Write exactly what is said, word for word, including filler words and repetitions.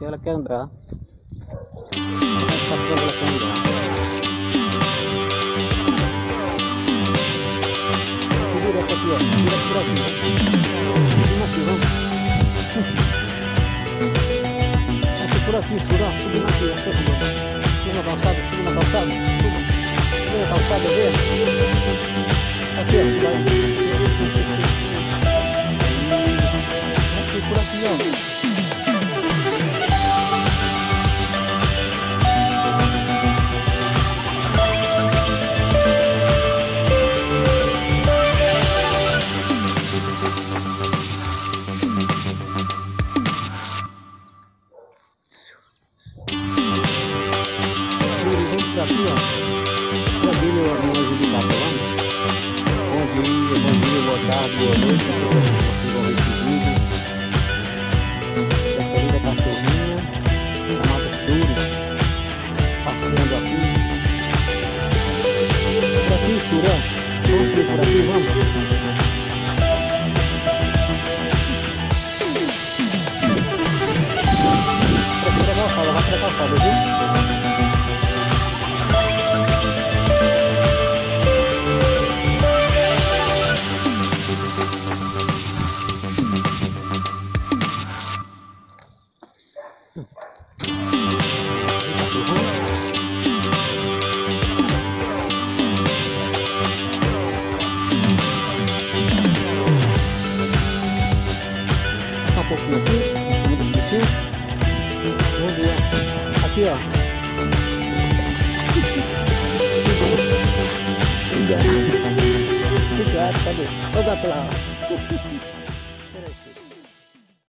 aqui ela quer andar. Ela sabe quando ela quer andar. Segura aqui, ó. Segura por aqui. Segura aqui, vamos. Aqui por aqui, segura. Subindo aqui, ó. Subindo na calçada, subindo na calçada. Subindo na calçada, vê? Aqui, ó. Vai. Aqui, por aqui, ó. Aqui, ó, já vi meu amigo de Capelão. Bom dia, bom dia, boa tarde, boa noite. Vocês vão ver esse vídeo. Essa linda cachorrinha chamada Suri, passeando aqui. Por aqui, Suri, ó. Vamos ver por aqui, vamos. Por aqui da calçada, vai pra calçada, viu? Um pouquinho aqui, muito pouquinho. Vamos ver. Aqui, ó. O gato. O gato, cadê? O gato lá.